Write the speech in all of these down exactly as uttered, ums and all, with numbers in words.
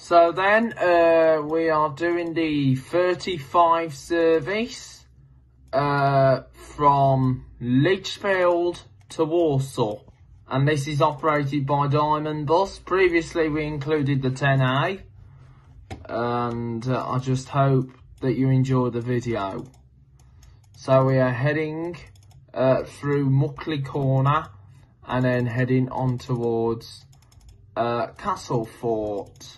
So then uh, we are doing the thirty-five service uh, from Lichfield to Walsall, and this is operated by Diamond Bus. Previously we included the ten A, and uh, I just hope that you enjoy the video. So we are heading uh, through Muckley Corner and then heading on towards uh, Castlefort.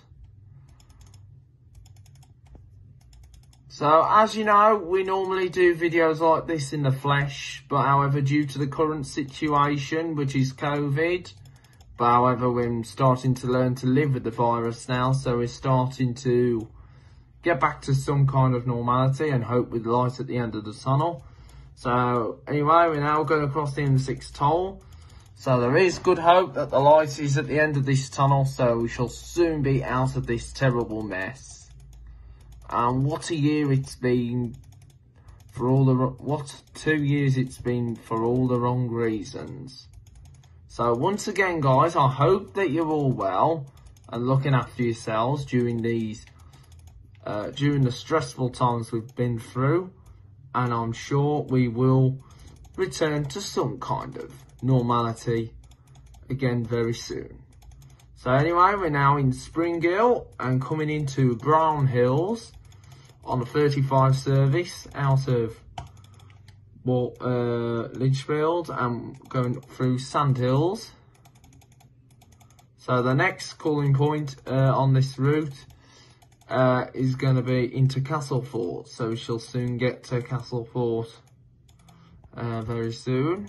So, as you know, we normally do videos like this in the flesh, but however, due to the current situation, which is COVID, but however, we're starting to learn to live with the virus now, so we're starting to get back to some kind of normality and hope with light at the end of the tunnel. So, anyway, we're now going across the M six toll. So, there is good hope that the light is at the end of this tunnel, so we shall soon be out of this terrible mess. And what a year it's been for all the, what two years it's been for all the wrong reasons. So once again, guys, I hope that you're all well and looking after yourselves during these, uh, during the stressful times we've been through. And I'm sure we will return to some kind of normality again very soon. So anyway, we're now in Spring Hill and coming into Brown Hills on the thirty-five service out of well, uh, Lichfield and going through Sandhills. So the next calling point uh, on this route uh, is going to be into Castlefort. So we shall soon get to Castlefort uh, very soon.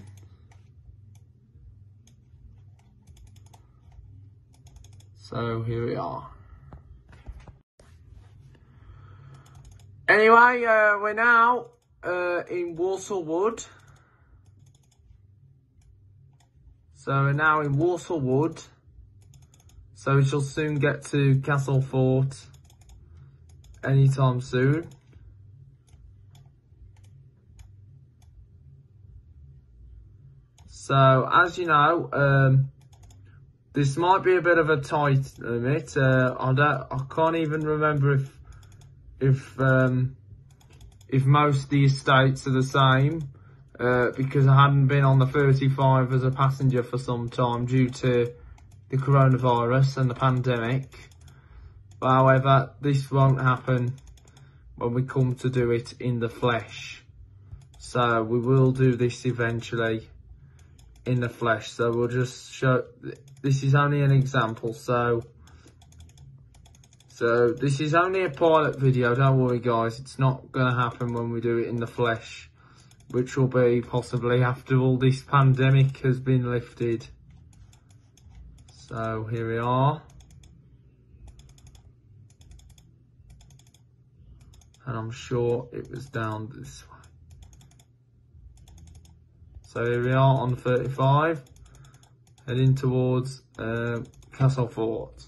So here we are. Anyway, uh, we're now uh, in Walsall Wood. So we're now in Walsall Wood. So we shall soon get to Castlefort anytime soon. So as you know, um, this might be a bit of a tight limit. Uh, I don't, I can't even remember if if um, if most of the estates are the same, uh, because I hadn't been on the thirty-five as a passenger for some time due to the coronavirus and the pandemic. But however, this won't happen when we come to do it in the flesh. So we will do this eventually in the flesh. So we'll just show, this is only an example, so so this is only a pilot video, don't worry guys, it's not going to happen when we do it in the flesh, which will be possibly after all this pandemic has been lifted. So here we are, and I'm sure it was down this way. So here we are on the thirty-five, heading towards uh, Castlefort.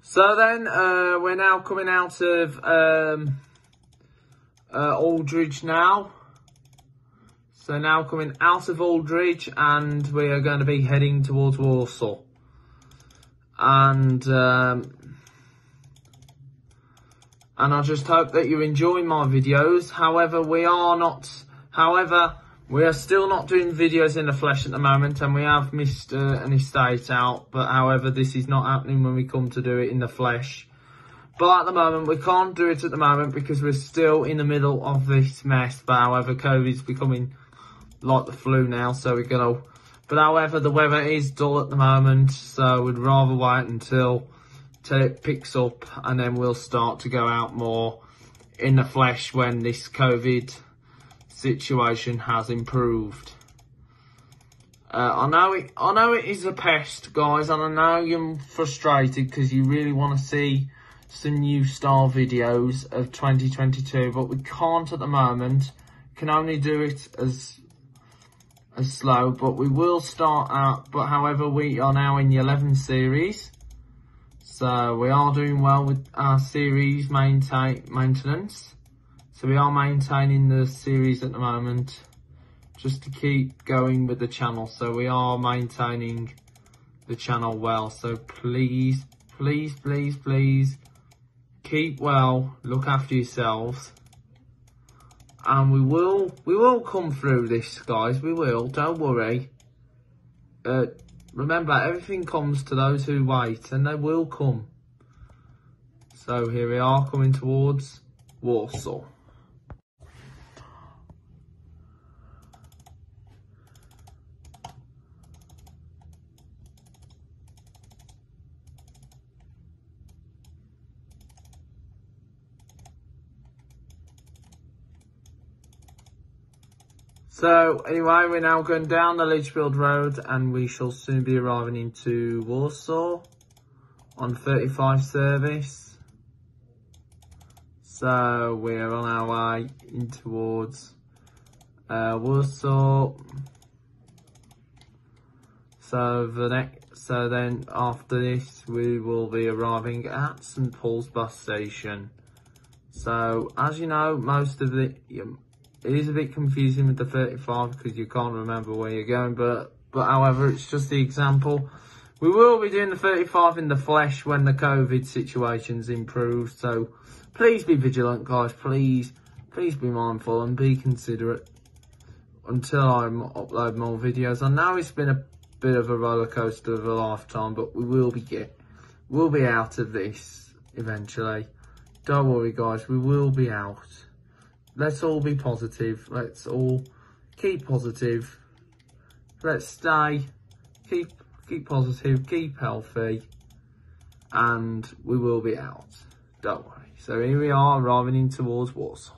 So then, uh, we're now coming out of um, uh, Aldridge now. So now coming out of Aldridge, and we are going to be heading towards Walsall. And um, and I just hope that you enjoy my videos. However, we are not. However, we are still not doing videos in the flesh at the moment, and we have missed uh, an estate out. But however, this is not happening when we come to do it in the flesh. But at the moment, we can't do it at the moment because we're still in the middle of this mess. But however, COVID's becoming like the flu now, so we're gonna. But however, the weather is dull at the moment, so we'd rather wait until till it picks up, and then we'll start to go out more in the flesh when this COVID situation has improved. Uh, I know it. I know it is a pest, guys, and I know you're frustrated because you really want to see some new style videos of twenty twenty-two, but we can't at the moment. Can only do it as as slow, but we will start out. But however, we are now in the eleven series, so we are doing well with our series maintain maintenance. So we are maintaining the series at the moment just to keep going with the channel. So we are maintaining the channel well. So please, please, please, please keep well, look after yourselves. And we will, we will come through this, guys. We will, don't worry. Uh, remember, everything comes to those who wait, and they will come. So here we are coming towards Walsall. So, anyway, we're now going down the Lichfield Road, and we shall soon be arriving into Walsall on thirty-five service. So, we're on our way in towards uh, Walsall. So, the next, so then after this, we will be arriving at St Paul's bus station. So, as you know, most of the... Um, It is a bit confusing with the thirty-five because you can't remember where you're going, but but however, it's just the example. We will be doing the thirty-five in the flesh when the COVID situation's improved, so please be vigilant, guys. Please, please be mindful and be considerate until I upload more videos. I know it's been a bit of a roller coaster of a lifetime, but we will be get, we'll be out of this eventually. Don't worry, guys, we will be out. Let's all be positive. Let's all keep positive. Let's stay, keep keep positive, keep healthy, and we will be out. Don't worry. So here we are, arriving in towards Walsall.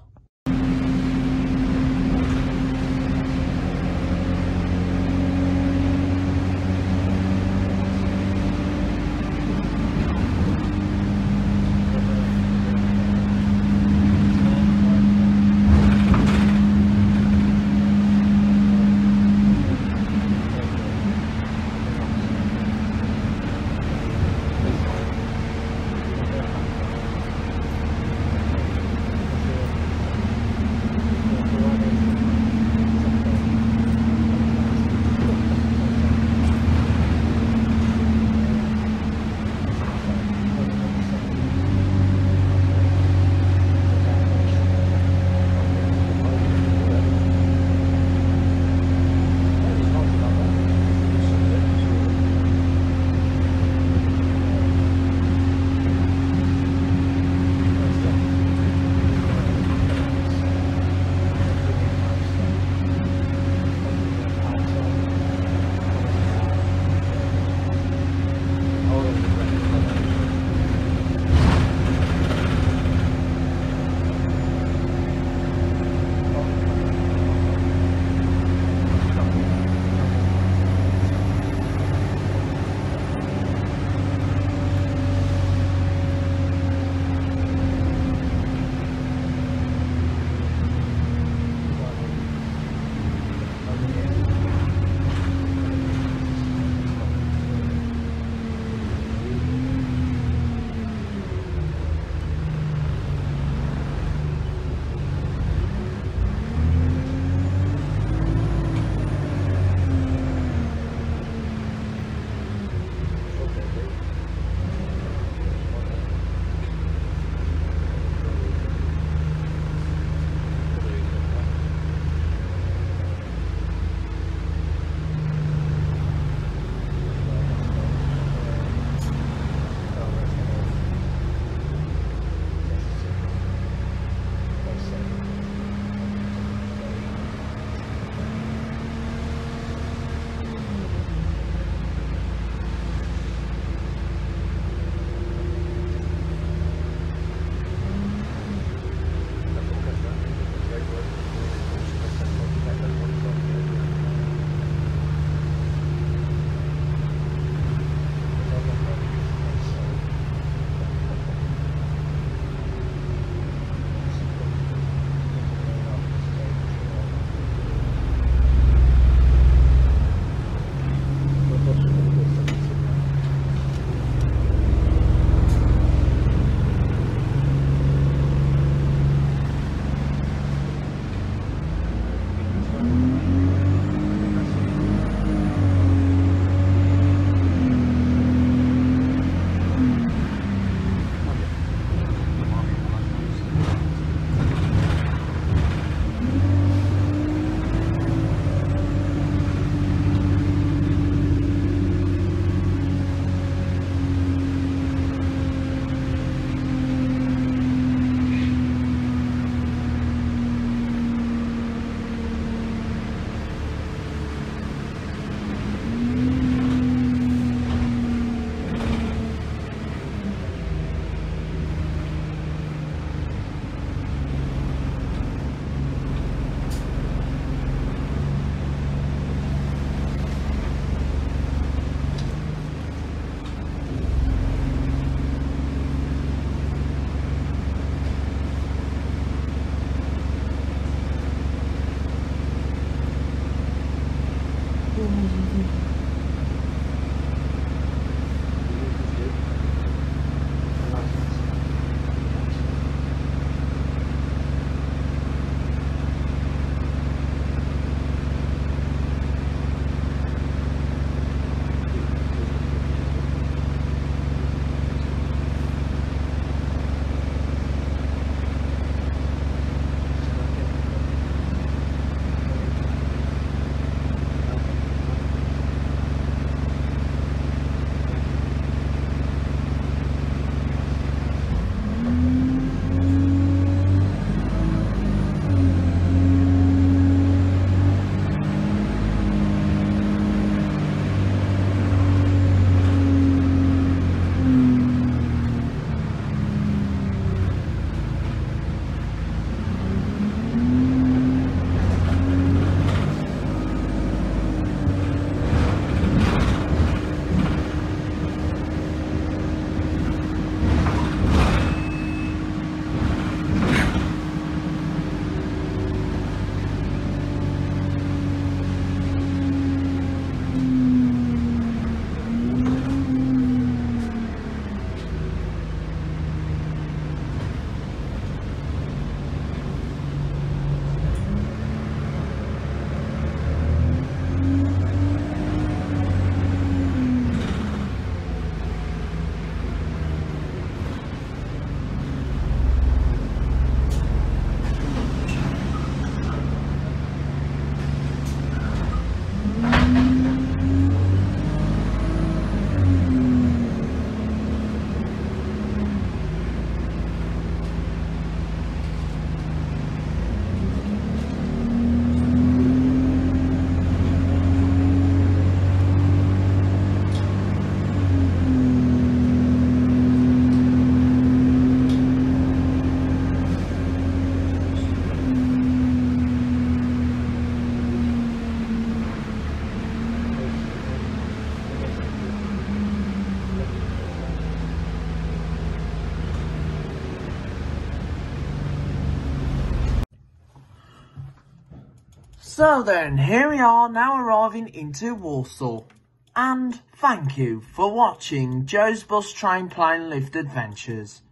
So then, here we are now arriving into Walsall. And thank you for watching Joe's Bus Train Plane Lift Adventures.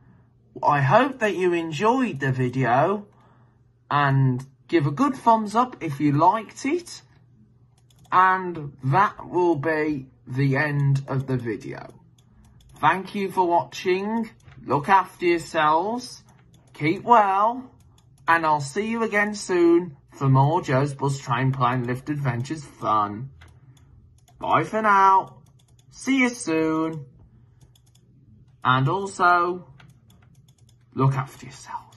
I hope that you enjoyed the video and give a good thumbs up if you liked it. And that will be the end of the video. Thank you for watching. Look after yourselves. Keep well. And I'll see you again soon for more Joe's Bus Train Plane Lift Adventures fun. Bye for now. See you soon. And also, look after yourself.